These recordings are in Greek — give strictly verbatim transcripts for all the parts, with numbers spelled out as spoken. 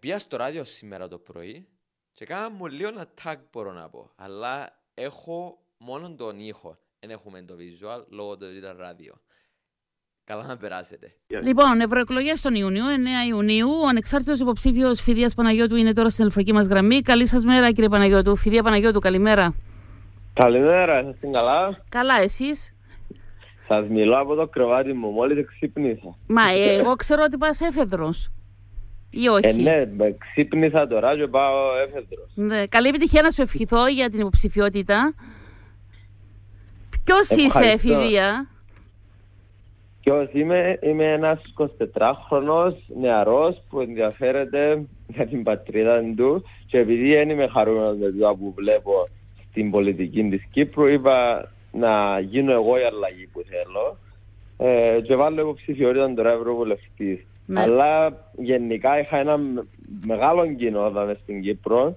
Πήγα στο ράδιο σήμερα το πρωί και κάνα μου λίγο ένα tag μπορώ να πω. Αλλά έχω μόνο τον ήχο. Δεν έχουμε το visual λόγω του ότι ήταν ράδιο. Καλά να περάσετε. Λοιπόν, ευρωεκλογές τον Ιούνιο, εννέα Ιουνίου. Ο ανεξάρτητος υποψήφιος Φιδίας Παναγιώτου είναι τώρα στην τηλεφωνική μας γραμμή. Καλή σας μέρα, κύριε Παναγιώτου. Φιδία Παναγιώτου, καλημέρα. Καλημέρα, είστε καλά? Καλά, εσείς? Σας μιλώ από το κρεβάτι μου, μόλις ξύπνησα. Μα ε, εγώ ξέρω ότι πας Έφεδρος. Ή όχι? Ε, ναι, ξύπνησα τώρα και πάω Έφεδρος. Ναι, καλή επιτυχία να σου ευχηθώ για την υποψηφιότητα. Ποιος είσαι, Φιδία? Ποιος είμαι? Είμαι ένας εικοσιτετράχρονος νεαρός που ενδιαφέρεται για την πατρίδα του και επειδή δεν είμαι χαρούμενος με το που βλέπω στην πολιτική της Κύπρου, είπα να γίνω εγώ η αλλαγή που θέλω ε, και βάλω υποψηφιότητα τώρα ευρωβουλευτής. Ναι. Αλλά γενικά είχα ένα μεγάλο κοινό εδώ στην Κύπρο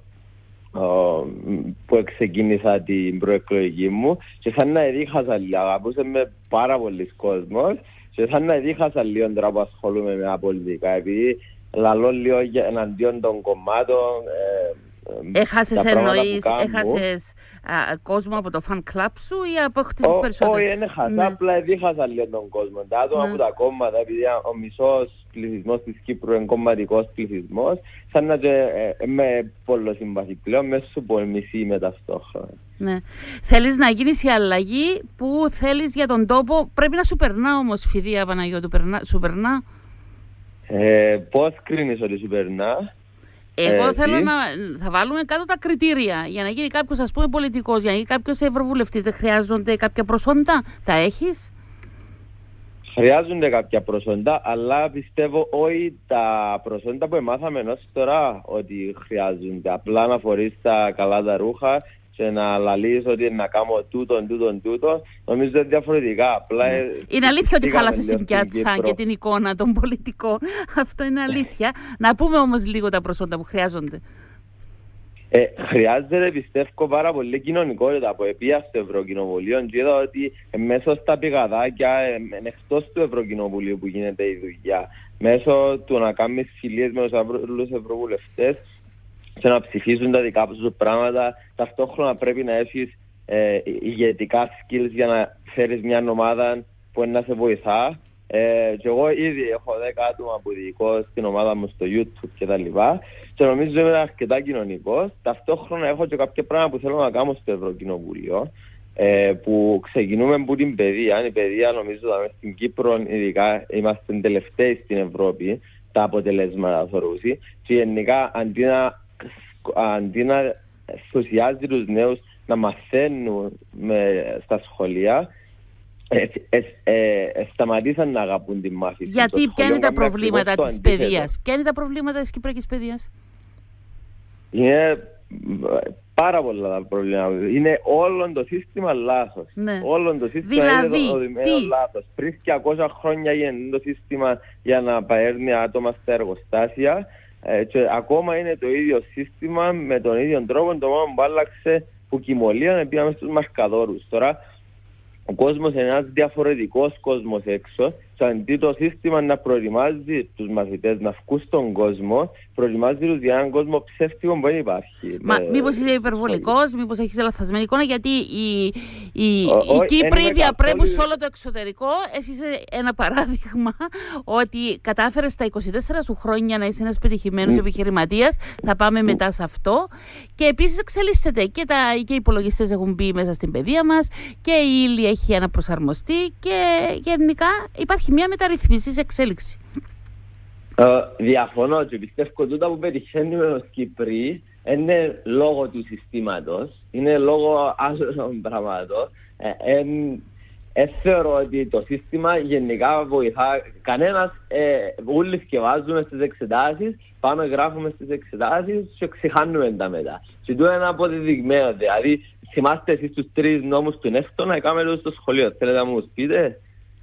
που ξεκίνησα την προεκλογική μου και σαν να εδίχασα λίγο, αγαπούσε με πάρα πολλοί κόσμος και σαν να εδίχασα λίγο τώρα που ασχολούμαι με τα πολιτικά επειδή λαλώ λίγο εναντίον των κομμάτων. ε, Έχασες εννοείς, έχασες α, κόσμο από το fan club σου ή αποκτήσεις περισσότερο? Όχι, δεν έχασα, ναι. Απλά εδίχασα λίγο τον κόσμο. Τα άτομα ναι. από τα κόμματα, επειδή ο μισός πληθυσμός της Κύπρου είναι κομματικός πληθυσμός, σαν να ε, με πολύ συμπαθή πλέον, μέσα σου πολεμισή με ταυτόχρονα. Ναι. Θέλεις να γίνεις η αλλαγή που θέλεις για τον τόπο, πρέπει να σου περνά όμως, Φιδία Παναγιώτου, περνά, σου περνά? Ε, πώς κρίνεις ότι σου περνά? Εγώ ε, θέλω τι? να θα βάλουμε κάτω τα κριτήρια για να γίνει κάποιος, ας πούμε, πολιτικός, για να γίνει κάποιος ευρωβουλευτής. Δεν χρειάζονται κάποια προσόντα? Τα έχεις? Χρειάζονται κάποια προσόντα, αλλά πιστεύω όχι τα προσόντα που μάθαμε ως τώρα ότι χρειάζονται. Απλά να φορείς τα καλά τα ρούχα και να λαλείς ότι να κάνω τούτον, τούτον, τούτον. Νομίζω είναι διαφορετικά. Απλά ναι. Είναι αλήθεια ότι χάλασες την πιάτσα και την εικόνα των πολιτικών. Αυτό είναι αλήθεια. Να πούμε όμως λίγο τα προσόντα που χρειάζονται. Ε, χρειάζεται, πιστεύω, πάρα πολύ κοινωνικότητα που επία στο Ευρωκοινοβουλίο και είδα ότι μέσω στα πηγαδάκια, ε, εκτός του Ευρωκοινοβουλίου που γίνεται η δουλειά, μέσω του να κάνεις φιλίες με τους άλλους ευρωβουλευτές και να ψηφίζουν τα δικά τους πράγματα, ταυτόχρονα πρέπει να έχεις ε, ηγετικά skills για να φέρεις μια ομάδα που να σε βοηθά. Ε, και εγώ ήδη έχω δέκα άτομα που διοικώ στην ομάδα μου στο YouTube κτλ. Και νομίζω είμαι αρκετά κοινωνικός. Ταυτόχρονα έχω και κάποια πράγματα που θέλω να κάνω στο Ευρωκοινοβούλιο. Ε, που ξεκινούμε από την παιδεία. Η παιδεία, νομίζω, ότι στην Κύπρο, ειδικά, είμαστε τελευταίοι στην Ευρώπη. Τα αποτελέσματα θεωρούσει. Και γενικά, αντί να, αντί να ενθουσιάζει τους νέους να μαθαίνουν με, στα σχολεία, Ε, ε, ε, ε, σταματήσαν να αγαπούν τη μάθηση. Γιατί ποια είναι τα προβλήματα της παιδείας? Ποια είναι τα προβλήματα της κυπριακής παιδείας? Είναι πάρα πολλά τα προβλήματα. Είναι όλο το σύστημα λάθος. Ναι. Όλο το σύστημα δηλαδή, είναι δοδημένο λάθος. Πριν διακόσια χρόνια έγινε το σύστημα για να παίρνει άτομα στα εργοστάσια ε, και ακόμα είναι το ίδιο σύστημα με τον ίδιο τρόπο. Το μόνο που άλλαξε που κοιμωλίαν πήγαμε στους μαρκαδόρους. Τώρα ο κόσμος είναι ένας διαφορετικός κόσμος έξω και αντί το σύστημα να προετοιμάζει τους μαθητές να βγουν στον κόσμο, προετοιμάζει τους για έναν κόσμο ψεύτικο που δεν υπάρχει. Μα με... μήπως είσαι υπερβολικός, μήπως έχεις λαθασμένη εικόνα, γιατί οι, οι, οι Κύπροι διαπρέπουν σε όλο το εξωτερικό. Εσύ είσαι ένα παράδειγμα ότι κατάφερες στα είκοσι τέσσερα σου χρόνια να είσαι ένας πετυχημένος mm. επιχειρηματίας. Θα πάμε μετά σε αυτό. Και επίσης εξελίσσεται και, τα, και οι υπολογιστές έχουν μπει μέσα στην παιδεία μας και η ύλη έχει αναπροσαρμοστεί και γενικά υπάρχει μια μεταρρυθμίση σε εξέλιξη. Uh, διαφωνώ και πιστεύω τούτα που πετυχαίνουμε ως Κύπροι είναι λόγω του συστήματος, είναι λόγω άλλων πραγμάτων. Δεν ε, ε, θεωρώ ότι το σύστημα γενικά βοηθά κανένας. Ε, όλοι σκευάζουμε στις εξετάσεις, πάμε γράφουμε στις εξετάσεις και ξεχάνουμε τα μετά. Και τούτο είναι αποδεδειγμένο. Δηλαδή, θυμάστε εσείς τους τρεις νόμους του Νεύτωνα, έκαμε στο σχολείο. Θέλετε να μου πείτε?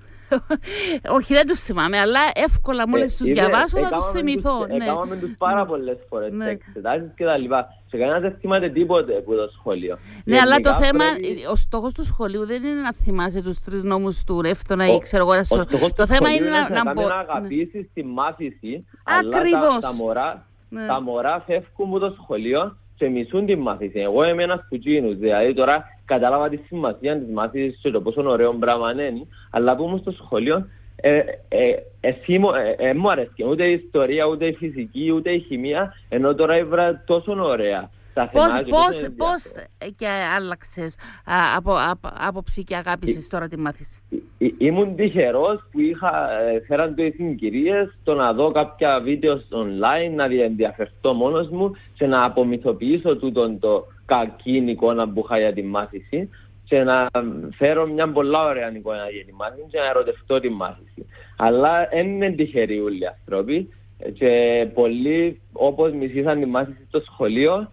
Όχι, δεν τους θυμάμαι, αλλά εύκολα μόλις ε, τους διαβάσω θα τους θυμηθώ. Ναι. Έκαναμε τους πάρα πολλές φορές ναι. εξετάσεις και τα λοιπά. Και κανένας δεν θυμάται τίποτε από το σχολείο. Ναι, αλλά το θέμα, πρέπει... ο στόχος του σχολείου δεν είναι να θυμάσαι τους τρεις νόμους του Νεύτωνα ή ξέρω εγώ. Το, το θέμα είναι να, να, να, μπο... να αγαπήσεις τη μάθηση, ακριβώς. Αλλά τα, τα μωρά Ναι. Τα μωρά φεύγουν από το σχολείο και μισούν την μάθηση. Εγώ είμαι ένας κουτσίνους, δηλαδή τώρα κατάλαβα τη σημασία της μάθησης και το πόσο ωραίο πράγμα είναι, αλλά που ήμουν στο σχολείο, ε, ε, εσύ μου, ε, ε, μου αρέσει ούτε η ιστορία, ούτε η φυσική, ούτε η χημεία, ενώ τώρα ήβρα τόσο ωραία. Πώς, πώς, πώς και άλλαξες α, από, από, άποψη και αγάπησες τώρα τη μάθηση? Ή, ήμουν τυχερός που είχα, φέραν το οι συγκυρίες, το να δω κάποια βίντεο online, να ενδιαφερθώ μόνος μου και να απομυθοποιήσω τούτον το κακή εικόνα που είχα για τη μάθηση και να φέρω μια πολλά ωραία εικόνα για τη μάθηση και να ερωτευτώ τη μάθηση. Αλλά δεν είναι τυχεροί όλοι οι άνθρωποι και πολλοί όπως μισήσαν τη μάθηση στο σχολείο,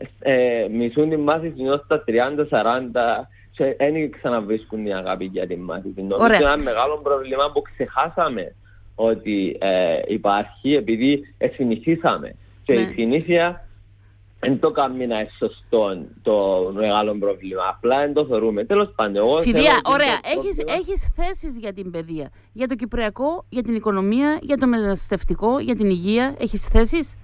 Ε, μισούν την μάθηση ενώ στα τριάντα σαράντα και δεν ξαναβρίσκουν την αγάπη για την μάθηση. Νομίζω είναι ένα μεγάλο πρόβλημα που ξεχάσαμε ότι ε, υπάρχει επειδή συνηθίσαμε. Και ναι. Η συνήθεια δεν το κάνει να είναι σωστό το μεγάλο πρόβλημα. Απλά δεν το θεωρούμε. Τέλος πάντων, εγώ. Φιδία, ωραία. Έχεις, έχεις θέσεις για την παιδεία. Για το κυπριακό, για την οικονομία, για το μεταναστευτικό, για την υγεία. Έχεις θέσεις?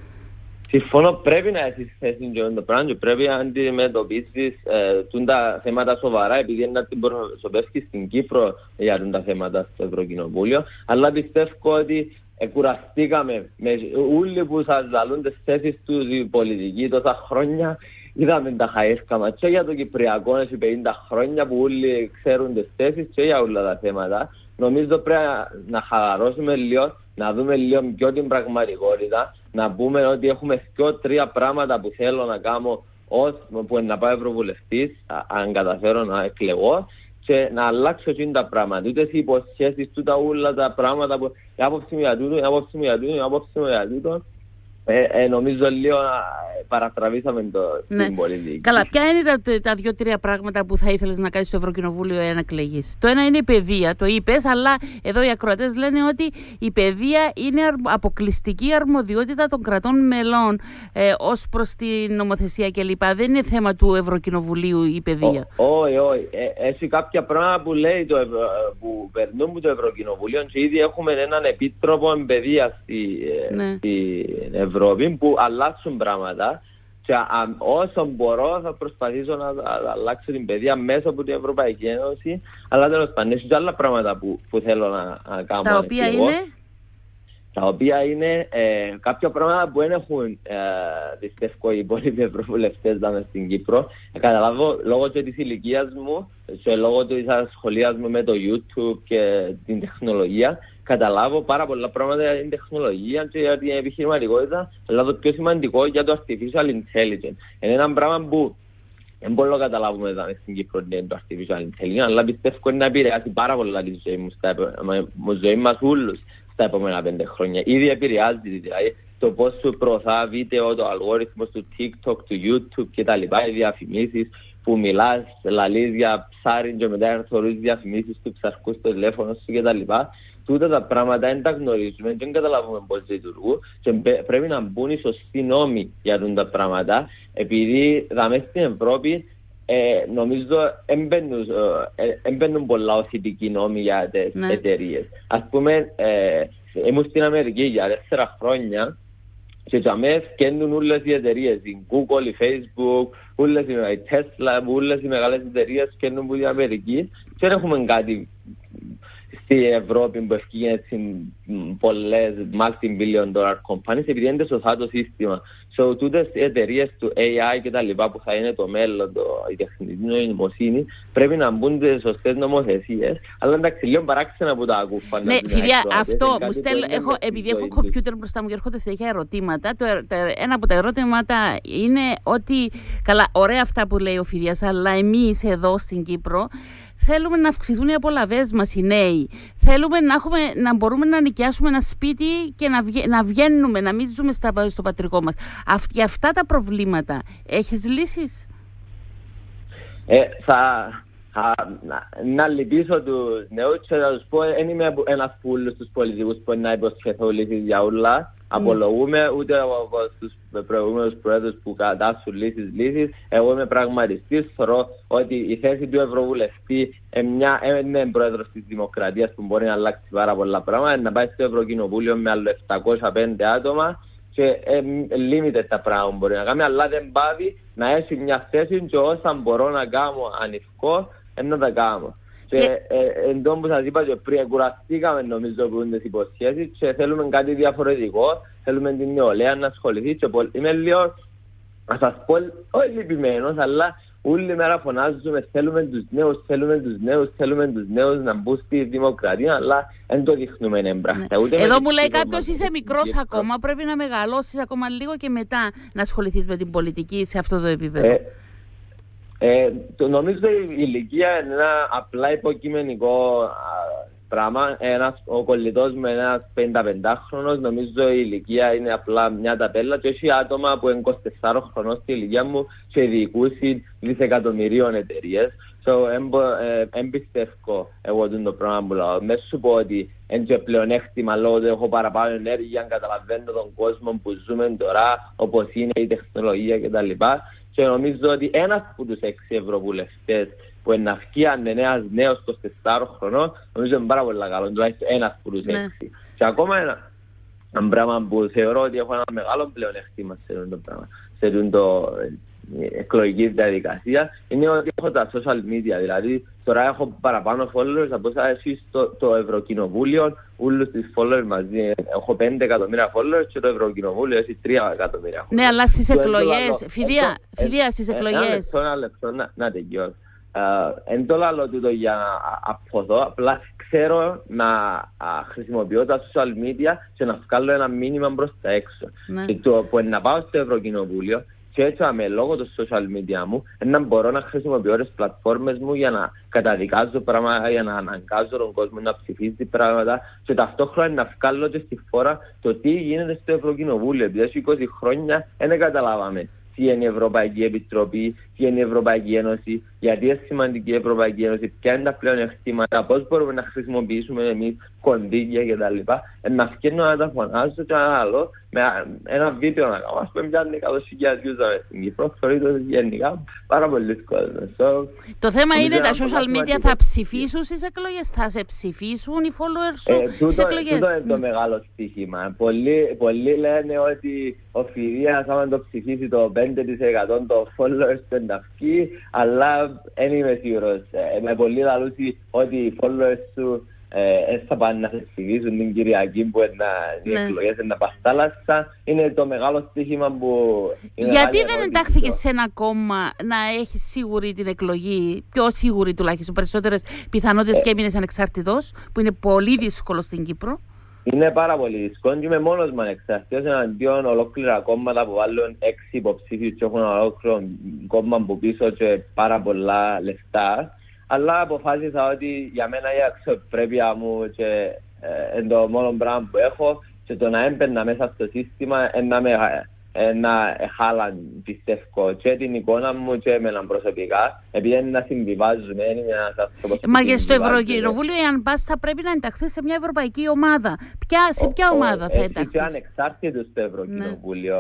Συμφωνώ, πρέπει να έχεις θέση και το πράγμα και πρέπει να αντιμετωπίσεις ε, τα θέματα σοβαρά, επειδή είναι να την προσωπεύσεις στην Κύπρο για τα θέματα στο Ευρωκοινοβούλιο. Αλλά πιστεύω ότι ε, κουραστήκαμε με όλοι που σας λαλούν τις θέσεις τους οι πολιτικοί τόσα χρόνια. Είδαμε τα χαΐσκα και για το Κυπριακό έχει πενήντα χρόνια που όλοι ξέρουν τις θέσεις και για όλα τα θέματα. Νομίζω πρέπει να χαλαρώσουμε λίγο, να δούμε λίγο πιο την πραγματικότητα, να πούμε ότι έχουμε δύο τρία πράγματα που θέλω να κάνω ως που να πάω ευρωβουλευτής, αν καταφέρω να εκλεγώ, και να αλλάξω εκείνα τα πράγματα. Ούτε οι υποσχέσεις του τα όλα τα πράγματα που η άποψη μου για τούτο, η άποψη μου για τούτο, η άποψη μου για τούτο. Ε, ε, νομίζω λίγο παρατραβήσαμε το, ναι. την πολιτική. Καλά, ποια είναι τα, τα δύο-τρία πράγματα που θα ήθελες να κάνεις στο Ευρωκοινοβούλιο εάν εκλεγείς? Το ένα είναι η παιδεία, το είπες, αλλά εδώ οι ακροατές λένε ότι η παιδεία είναι αποκλειστική αρμοδιότητα των κρατών μελών ε, ως προς την νομοθεσία κλπ. Δεν είναι θέμα του Ευρωκοινοβουλίου η παιδεία. Όχι, όχι. Έχει κάποια πράγματα που λέει το Ευρω... που περνούν από το Ευρωκοινοβουλίο και ήδη έχουμε έναν επίτροπο παιδείας στη, ναι. στην Ευρώπη που αλλάξουν πράγματα. Και α, όσο μπορώ θα προσπαθήσω να, να, να αλλάξω την παιδεία μέσα από την Ευρωπαϊκή Ένωση, αλλά τέλος πάντων έχει και άλλα πράγματα που, που θέλω να, να κάνω. Τα οποία είναι? Τα οποία είναι ε, κάποια πράγματα που δεν έχουν ε, πιστεύω οι υπόλοιποι ευρωβουλευτές στην Κύπρο. Ε, καταλάβω λόγω και της ηλικίας μου και λόγω της ασχολίας μου με το YouTube και την τεχνολογία, καταλάβω πάρα πολλά πράγματα για την τεχνολογία και για την επιχειρηματικότητα, αλλά το πιο σημαντικό για το artificial intelligence. Είναι ένα πράγμα που δεν μπορώ να καταλάβουμε εδώ στην Κύπρο το artificial intelligence, αλλά πιστεύω ότι να επηρεάσει πάρα πολλά τη ζωή μου, στα ζωή μας όλους στα επόμενα πέντε χρόνια. Ήδη επηρεάζει, δηλαδή το πώς σου προωθά βίντεο, το αλγόριθμος του TikTok, του YouTube κτλ. Οι διαφημίσεις που μιλάς, λαλείς για ψάρι και μετά θεωρείς διαφημίσεις του ψαρκού στο τηλέφωνο σου κτλ. Τούτα τα πράγματα δεν τα γνωρίζουμε και δεν καταλαβαίνουμε πώς λειτουργούν και πρέπει να μπουν οι σωστοί νόμοι για τα πράγματα, επειδή θα μέσα στην Ευρώπη ε, νομίζω έμπαινουν πολλά οθητικοί νόμοι για τις ναι. εταιρείες. Ας πούμε, ε, ήμουν στην Αμερική για τέσσερα χρόνια και για μένα φτιάχνουν όλες οι εταιρείες, η Google, η Facebook, όλες η Tesla, όλες οι μεγάλες εταιρείες φτιάχνουν από την Αμερική και δεν έχουμε κάτι στην Ευρώπη που ευκήγαν έτσι πολλές multi-billion dollar companies επειδή είναι σωστά το σύστημα. So, τούτες οι εταιρείες του έι άι και τα λοιπά που θα είναι το μέλλον, το, η τεχνητή νοημοσύνη, πρέπει να μπουν σε σωστές νομοθεσίες, αλλά εντάξει λίγο παράξενα που τα ακούφα. Ναι, Φιδιά, αυτό μου στέλνω, έχω, επειδή έχω κομπιούτερ μπροστά μου και έρχονται συνέχεια ερωτήματα, το, το, ένα από τα ερωτήματα είναι ότι, καλά, ωραία αυτά που λέει ο Φιδιάς, αλλά εμείς εδώ στην Κύπρο, θέλουμε να αυξηθούν οι απολαβές μας οι νέοι. Θέλουμε να, έχουμε, να μπορούμε να νοικιάσουμε ένα σπίτι και να, βγαι, να βγαίνουμε, να μην ζούμε στα, στο πατρικό μας. Αυτ, για αυτά τα προβλήματα έχεις λύσεις? Ε, θα, θα να, να λυπήσω τους νέους και θα τους πω, δεν είμαι ένας από όλους τους πολιτικούς που να υποσχεθώ λύσεις για όλα. Απολογούμε ούτε από τους προηγούμενους πρόεδρους που κατάσχουν λύσεις λύσεις. Εγώ είμαι πραγματιστής. Θεωρώ ότι η θέση του Ευρωβουλευτή είναι πρόεδρος της Δημοκρατίας που μπορεί να αλλάξει πάρα πολλά πράγματα. Να πάει στο Ευρωκοινοβούλιο με άλλο επτακόσια πέντε άτομα και ε, limited τα πράγματα μπορεί να κάνει, αλλά δεν πάβει να έχει μια θέση και όσα μπορώ να κάνω ανοιχτό, να τα κάνω. Και, και... Ε, εν τω που σας είπα και πριν, κουραστήκαμε νομίζω που είναι τις υποσχέσεις και θέλουμε κάτι διαφορετικό, θέλουμε την νεολαία να ασχοληθεί και πολύ. Είμαι λίγο, να σας πω, όχι λυπημένος, αλλά όλη μέρα φωνάζουμε, θέλουμε τους νέους, θέλουμε τους νέους, θέλουμε τους νέους να μπουν στη δημοκρατία, αλλά δεν το δείχνουμε εμπράχτα. Ναι. Εδώ μου λέει κάποιος είσαι μικρός ακόμα, πρέπει να μεγαλώσεις ακόμα λίγο και μετά να ασχοληθείς με την πολιτική σε αυτό το επίπεδο. Ε, ε, το νομίζω η ηλικία είναι ένα απλά υποκειμενικό α, πράγμα. Ένας, ο κολλητός με ένας πενηνταπεντάχρονος, νομίζω η ηλικία είναι απλά μια ταπέλα και έχει άτομα που είναι είκοσι τεσσάρων χρονών στη ηλικία μου και διοικούσουν δισεκατομμυρίων εταιρείες. So, δεν πιστεύω εγώ το πράγμα που λέω. Με σου πω ότι είναι και πλεονέκτημα λόγω ότι έχω παραπάνω ενέργεια, καταλαβαίνω τον κόσμο που ζούμε τώρα, όπως είναι η τεχνολογία κτλ. Και νομίζω ότι ένας από τους έξι ευρωβουλευτές που είναι αυκή αν είναι ένας νέος είκοσι τεσσάρων χρονών, νομίζω είναι πάρα πολύ καλό, τουλάχιστον ένας από τους έξι. Και ακόμα ένα, ένα πράγμα που θεωρώ ότι έχω ένα μεγάλο πλεονέκτημα σε αυτό το πράγμα, σε αυτό το εκλογική διαδικασία, είναι ότι έχω τα social media, δηλαδή τώρα έχω παραπάνω followers από όσα εσείς το, το Ευρωκοινοβούλιο, όλους τους followers μαζί, έχω πέντε εκατομμύρια followers και το Ευρωκοινοβούλιο έχει τρία εκατομμύρια. Ναι, αλλά στις εκλογές, Φιδία, Φιδία στις εκλογές. Ένα λεπτό να τελειώσω. Εν το λαλό τούτο για να αποδώ, απλά ξέρω να χρησιμοποιώ τα social media και να βγάλω ένα μήνυμα προς τα έξω. Και το που να πάω στο Ευρωκοινοβούλιο και έτσι με λόγω του social media μου να μπορώ να χρησιμοποιώ τις πλατφόρμες μου για να καταδικάζω πράγματα, για να αναγκάζω τον κόσμο να ψηφίσει πράγματα και ταυτόχρονα να βγάλω και στη φόρα το τι γίνεται στο Ευρωκοινοβούλιο. Επειδή έχει είκοσι χρόνια δεν καταλάβαμε τι είναι η Ευρωπαϊκή Επιτροπή, τι είναι η Ευρωπαϊκή Ένωση, γιατί είναι σημαντική η Ευρωπαϊκή Ένωση, ποια είναι τα πλεονεκτήματα, πώς μπορούμε να χρησιμοποιήσουμε εμείς κονδύλια κτλ. Να φτιάχνω να τα φωνάζω και να άλλο με ένα βίντεο να κάνω. Ας πούμε, πιάνει εκατό χιλιάδες views στην Κύπρο, θεωρείται γενικά πάρα πολύ κόσμο. Το θέμα είναι τα social media θα ψηφίσουν στις εκλογές, θα σε ψηφίσουν οι followers σου στις εκλογές. Αυτό είναι το μεγάλο στοίχημα. Πολλοί λένε ότι ο Φιδίας άμα το ψηφίσει το πέντε τοις εκατό των followers του ενταυκεί, αλλά δεν είμαι σίγουρος. Με πολλοί λαλούσι ότι οι followers σου δεν θα πάνε να σε ψηφίσουν την Κυριακή που οι εκλογές είναι να πας θάλασσα. Είναι το μεγάλο στοίχημα που... Γιατί δεν εντάχθηκες σε ένα κόμμα να έχεις σίγουρη την εκλογή, πιο σίγουρη τουλάχιστον, περισσότερες πιθανότητες και έμεινες ανεξάρτητος, που είναι πολύ δύσκολο στην Κύπρο? Είναι πάρα πολύ δύσκολο και είμαι μόνος μου ανεξάρτητος εναντίον ολόκληρα κόμματα που βάλουν έξι υποψήφιους και έχουν ολόκληρο κόμμα που πίσω και πάρα πολλά λεφτά. Αλλά αποφάσισα ότι για μένα η αξιοπρέπεια μου και ε, είναι το μόνο πράγμα που έχω και το να έμπαιρνα μέσα στο σύστημα να με να χάλαν πιστεύω και την εικόνα μου και εμένα προσωπικά, επειδή είναι να συμβιβάζουμε. Μα και στο Ευρωκοινοβούλιο, αν πας, θα πρέπει να ενταχθείς σε μια ευρωπαϊκή ομάδα. Ποια, σε ποια ο, ομάδα ο, θα ενταχθείς? Έχει ανεξάρτητος στο Ευρωκοινοβούλιο.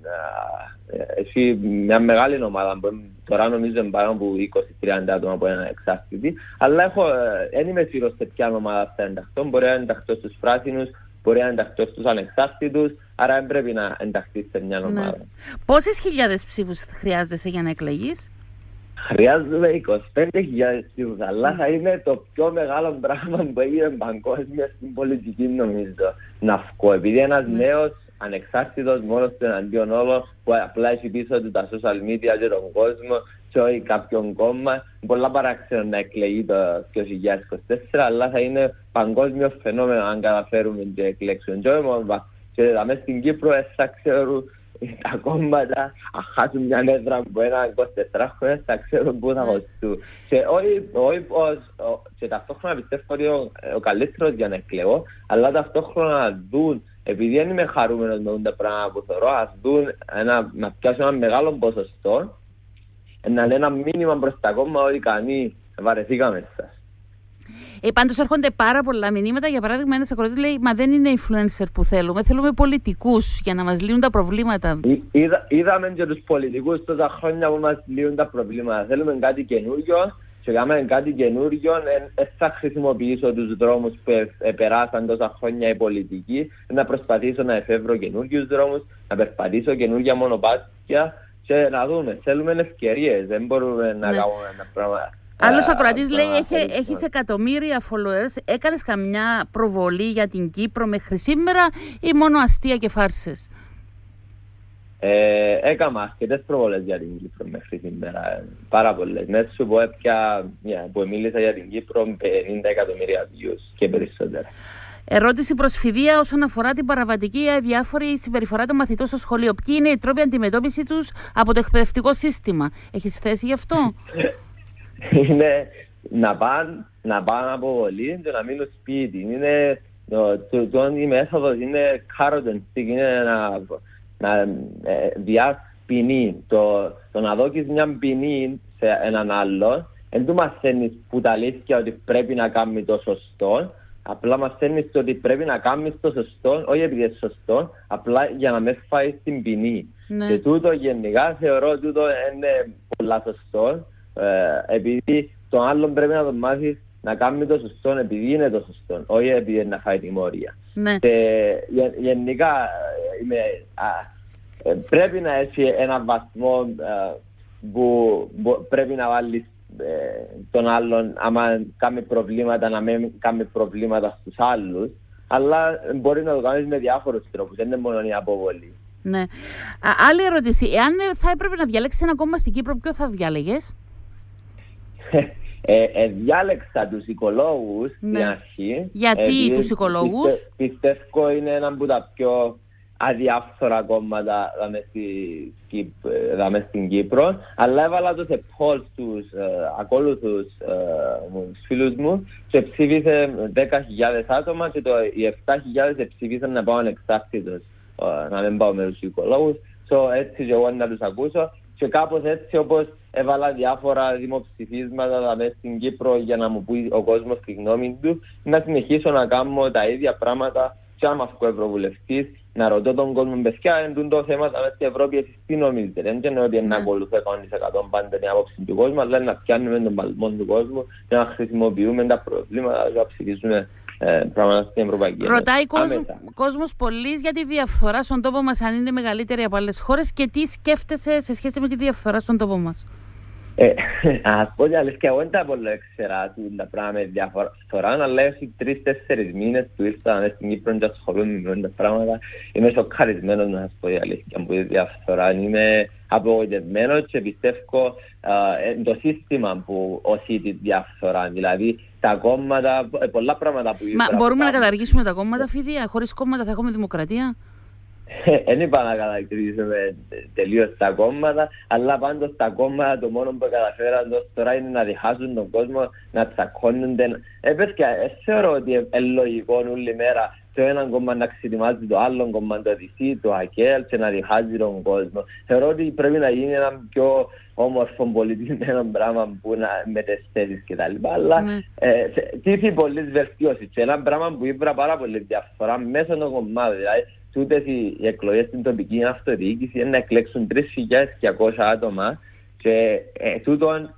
Ναι. Έχει μια μεγάλη ομάδα. Τώρα νομίζω είναι πάνω από είκοσι με τριάντα άτομα που είναι ανεξάρτητοι. Αλλά έχω, δεν είμαι σίγουρος σε ποια ομάδα θα ενταχθώ. Μπορεί να ενταχθώ στους πράσινους, μπορεί να ενταχθώ στους ανεξάρτητους, άρα δεν πρέπει να ενταχθείς σε μια ομάδα. Ναι. Πόσες χιλιάδες ψήφους χρειάζεσαι για να εκλεγείς? Χρειάζομαι είκοσι πέντε χιλιάδες ψήφους, αλλά θα είναι το πιο μεγάλο πράγμα που έγινε παγκόσμια στην πολιτική, νομίζω, να βγω. Επειδή ένας ναι. νέος ανεξάρτητος μόνος του εναντίον όλων που απλά έχει πίσω του τα social media και τον κόσμο και όχι κάποιον κόμμα, πολλά παράξενο να εκλεγεί το δύο χιλιάδες είκοσι τέσσερα, αλλά θα είναι παγκόσμιο φαινόμενο αν καταφέρουμε και εκλέξουν. Και μέσα στην Κύπρο θα ξέρουν τα κόμματα, αν χάσουν μια έδρα που ένα είκοσι τέσσερα χρόνια, θα ξέρουν πού θα χωστούν. Και όχι πως, και ταυτόχρονα πιστεύω ότι ο καλύτερος για να εκλεγώ, αλλά ταυτόχρονα να δουν, επειδή δεν είμαι χαρούμενος με τα πράγματα που θεωρώ, ας δουν να πιάσουν ένα μεγάλο ποσοστό, να είναι ένα μήνυμα προς τα κόμμα ότι κανεί βαρεθήκαμε σας. Ε, πάντως έρχονται πάρα πολλά μηνύματα. Για παράδειγμα, ένας ακροατής λέει: μα δεν είναι influencer που θέλουμε. Θέλουμε πολιτικούς για να μας λύνουν τα προβλήματα. Είδα, είδαμε και τους πολιτικούς τόσα χρόνια που μας λύνουν τα προβλήματα. Θέλουμε κάτι καινούριο και κάνουμε κάτι καινούριο, δεν θα χρησιμοποιήσω τους δρόμους που περάσαν τόσα χρόνια οι πολιτικοί, να προσπαθήσω να εφεύρω καινούριους δρόμους, να περπατήσω καινούργια μονοπάτια και να δούμε. Θέλουμε ευκαιρίες, δεν μπορούμε να ναι. κάνουμε ένα πράγμα. Άλλος ακροατής λέει, έχεις εκατομμύρια followers, έκανες καμιά προβολή για την Κύπρο μέχρι σήμερα ή μόνο αστεία και φάρσες? Ε, έκανα αρκετές προβολές για την Κύπρο μέχρι σήμερα, πάρα πολλές. Μέσα σου πω έπια, που μίλησα για την Κύπρο, πενήντα εκατομμύρια views και περισσότερα. Ερώτηση προς Φιδία όσον αφορά την παραβατική ή αδιάφορη συμπεριφορά των μαθητών στο σχολείο. Ποιοι είναι οι τρόποι αντιμετώπιση τους από το εκπαιδευτικό σύστημα? Έχεις θέση γι' αυτό? Είναι να πάνε να πάνε από βολή και να μείνουν σπίτι. Είναι, το, το, το, η μέθοδος είναι carrot and stick, είναι να, να ε, διάς ποινή. Το, το να δώσεις μια ποινή σε έναν άλλο, δεν του μαθαίνεις που τα αλήθεια ότι πρέπει να κάνει το σωστό, απλά μαθαίνεις ότι πρέπει να κάνεις το σωστό, όχι επειδή είναι σωστό, απλά για να μην φάεις την ποινή. Ναι. Και τούτο γενικά θεωρώ τούτο είναι πολλά σωστό. Ε, επειδή τον άλλον πρέπει να τον μάθεις να κάνει το σωστό επειδή είναι το σωστό, όχι επειδή είναι να φάει τιμωρία. Ναι. Και γε, γενικά είμαι, α, ε, πρέπει να έχει ένα βαθμό α, που, που πρέπει να βάλεις ε, τον άλλον άμα κάνει προβλήματα να μην κάνει προβλήματα στους άλλους, αλλά μπορεί να το κάνεις με διάφορους τρόπους, δεν είναι μόνο η αποβολή. Ναι. Α, άλλη ερώτηση, εάν θα έπρεπε να διαλέξεις ένα κόμμα στην Κύπρο, ποιο θα διάλεγες? Ε, ε, διάλεξα τους οικολόγους ναι. στην αρχή. Γιατί ε, τους οικολόγους? Πιστε, πιστεύω είναι ένα από τα πιο αδιάφθορα κόμματα δάμε στην Κύπρο, αλλά έβαλα το σε polls τους ε, ακόλουθους ε, φίλους μου και ψήφισε δέκα χιλιάδες άτομα και το, οι επτά χιλιάδες ψήφισαν να πάω ανεξάρτητος, ε, να μην πάω με τους οικολόγους. So, έτσι και εγώ να τους ακούσω και κάπως έτσι όπως έβαλα διάφορα δημοψηφίσματα μέσα στην Κύπρο για να μου πει ο κόσμος τη γνώμη του, να συνεχίσω να κάνω τα ίδια πράγματα και άμα βγω ευρωβουλευτής, να ρωτώ τον κόσμο παιδιά, εντούν το θέμα μέσα στην Ευρώπη, εσείς τι νομίζετε? Δεν είναι ότι να ακολουθώ εκατό τοις εκατό πάντα την άποψη του κόσμου, αλλά να πιάνουμε τον παλμό του κόσμου και να χρησιμοποιούμε τα προβλήματα και να ψηφίσουμε πράγματα στην Ευρωπαϊκή Ένωση. Ρωτάει κόσμο, κόσμος πολλής για τη διαφθορά στον τόπο μας, αν είναι μεγαλύτερη από άλλες χώρες και τι σκέφτεσαι σε σχέση με τη διαφθορά στον τόπο μας? Ε, ας πω ότι αλήθεια, εγώ δεν τα πολύ έξερα τα πράγματα με διαφθορά, αλλά έχει τρεις-τέσσερις μήνες που ήρθα στην Κύπρο και ασχολούμαι με τα πράγματα. Είμαι σοκαρισμένος να σας πω η αλήθεια από τη διαφθορά. Είμαι απογοητευμένος και πιστεύω ε, το σύστημα που οσεί τη διαφθορά. Δηλαδή τα κόμματα, πολλά πράγματα που... Μα μπορούμε να καταργήσουμε τα κόμματα, Φιδία? Χωρίς κόμματα θα έχουμε δημοκρατία? Δεν είπα να κατακτηρίζουμε τελείως τα κόμματα, αλλά πάντως τα κόμματα το μόνο που καταφέραν τώρα είναι να διχάσουν τον κόσμο, να τσακώνονται. Ε, παιδιά, θεωρώ ότι είναι λογικό όλη μέρα το ένα κόμμα να ξετοιμάζει το άλλο κόμμα, το δυσί, το ΑΚΕΛ και να διχάζει τον κόσμο. Θεωρώ ότι πρέπει να γίνει ένα πιο όμορφο πολιτισμένο πράγμα που να με τις θέσεις κτλ. Αλλά τίθει πολλές βελτιώσεις και ένα πράγμα που ήβρα πάρα πολύ διαφορά μέσα των κομμάτων. Δηλαδή, τούτες οι εκλογές στην τοπική αυτοδιοίκηση είναι να εκλέξουν τρεις χιλιάδες διακόσια άτομα και ε, τούτον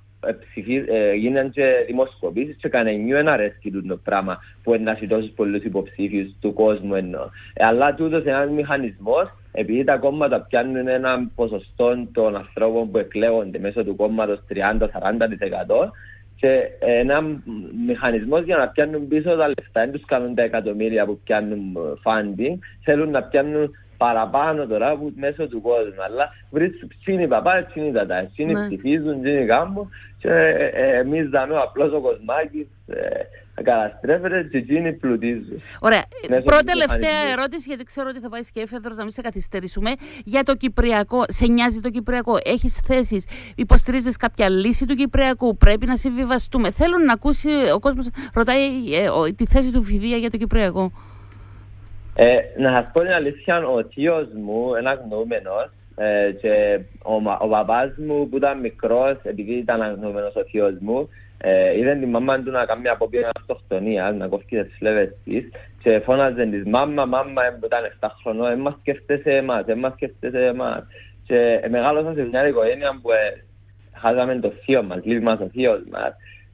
ε, γίνανε και δημοσκοπήσεις και κανένιου ένα αρέσκει το πράγμα που είναι να έχει τόσους πολλούς υποψήφιους του κόσμου εννοώ. Ε, αλλά τούτος είναι ένας μηχανισμός, επειδή τα κόμματα πιάνουν ένα ποσοστό των ανθρώπων που εκλέγονται μέσω του κόμματος τριάντα με σαράντα τοις εκατό και ένα μηχανισμός για να πιάνουν πίσω τα λεφτά. Δεν τους κάνουν τα εκατομμύρια που πιάνουν funding, θέλουν να πιάνουν παραπάνω τώρα που μέσω του κόσμου. Αλλά βρίσκουν τσίνοι παπά, τσίνοι τατά, τσίνοι ψηφίζουν, τσίνοι κάμπουν και εμείς δάμε απλώς ο κοσμάκης καταστρέφεται και τσίνοι πλουτίζουν. Ωραία. Πρώτη τελευταία ερώτηση, γιατί ξέρω ότι θα πάει και έφεδρος, να μην σε καθυστερήσουμε. Για το Κυπριακό, σε νοιάζει το Κυπριακό? Έχεις θέσεις? Υποστηρίζεις κάποια λύση του Κυπριακού? Πρέπει να συμβιβαστούμε? Θέλουν να ακούσει ο κόσμος, ρωτάει ε, τη θέση του Φιδία για το Κυπριακό. Ε, να σας πω την αλήθεια, ο θείος μου, ένα γνώμενος, ε, και ο, ο παπάς μου που ήταν μικρός, επειδή ήταν αγνώμενος ο θείος μου, ε, είδε τη μάμα του να κάνει απόπειρα αυτοκτονίας, να κόφει τις φλέβες της και φώναζε της μάμα, μάμα που ήταν εφτά χρονών, δεν μας σκέφτεσαι εμάς, δεν μας σκέφτεσαι εμάς. Και ε, μεγάλωσα σε μια οικογένεια που ε, χάσαμε το θείο μας, λείπει μας ο θείος μας.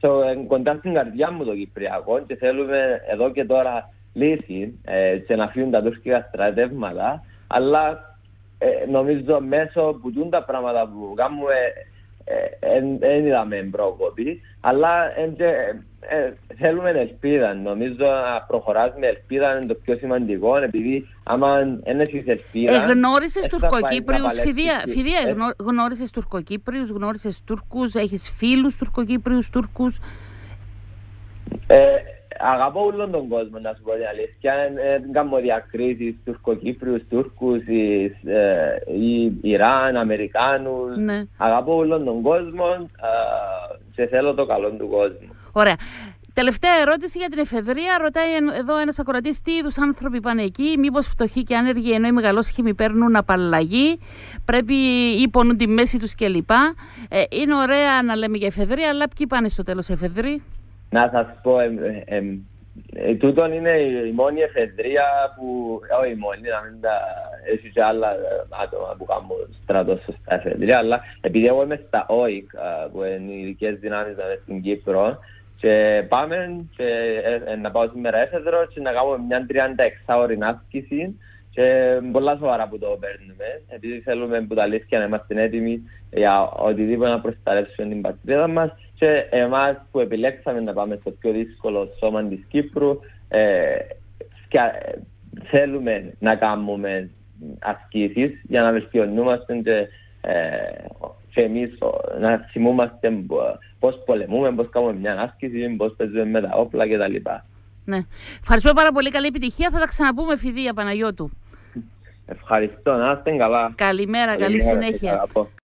So, κοντά στην καρδιά μου το Κυπριακό και θέλουμε εδώ και τώρα λύση ε, και να φύγουν τα τουρκικά στρατεύματα, αλλά ε, νομίζω μέσω που δουν τα πράγματα που κάνουμε δεν είδαμε πρόκοπη, αλλά ε, ε, θέλουμε ελπίδα. Νομίζω να προχωράς με ελπίδα είναι το πιο σημαντικό, επειδή άμα δεν έχεις ελπίδα... Ε, γνώρισες Τουρκοκύπριους, Φιδία, Φιδία ε, γνώρισες Τουρκοκύπριους, γνώρισες Τούρκους, έχεις φίλους Τουρκοκύπριους, Τούρκους? Ε, αγαπώ όλον τον κόσμο, να σου πω την αλήθεια. Δεν κάνω διακρίσεις Τουρκοκύπριους, Τούρκους, ή Ιράν, Αμερικάνους. Ναι. Αγαπώ όλον τον κόσμο και θέλω το καλό του κόσμου. Ωραία. Τελευταία ερώτηση για την εφεδρεία. Ρωτάει εδώ ένας ακροατής τι είδους άνθρωποι πάνε εκεί, μήπως φτωχοί και άνεργοι ενώ οι μεγαλόσχημοι παίρνουν απαλλαγή, πρέπει ή πονούν τη μέση τους κλπ. Ε, είναι ωραία να λέμε για εφεδρεία, αλλά ποιοι πάνε στο τέλος εφεδροί? Να σας πω, ε, ε, ε, ε, τούτον είναι η μόνη εφεδρεία που, όχι η μόνη, να μην τα έχει και άλλα άτομα που κάνουν στρατό στα εφεδρεία, αλλά επειδή εγώ είμαι στα Ο I C, που είναι οι ειδικές δυνάμεις στην Κύπρο, και πάμε και ε, ε, να πάω σήμερα έφεδρο και να κάνουμε μια τριάντα έξι ώρη άσκηση και πολλά σοβαρά που το παίρνουμε, επειδή θέλουμε που τα αλήθεια να είμαστε έτοιμοι για οτιδήποτε να προστατεύσουμε την πατρίδα μας, και εμάς που επιλέξαμε να πάμε στο πιο δύσκολο σώμα της Κύπρου, ε, ε, θέλουμε να κάνουμε ασκήσεις για να βελτιωνούμαστε και, ε, και εμείς να θυμούμαστε πώς πολεμούμε, πώς κάνουμε μια άσκηση, πώς παίζουμε με τα όπλα κτλ. Ναι. Ευχαριστούμε πάρα πολύ. Καλή επιτυχία. Θα τα ξαναπούμε, Φιδία Παναγιώτου. Ευχαριστώ. Να είστε καλά. Καλημέρα. Καλή, καλή συνέχεια.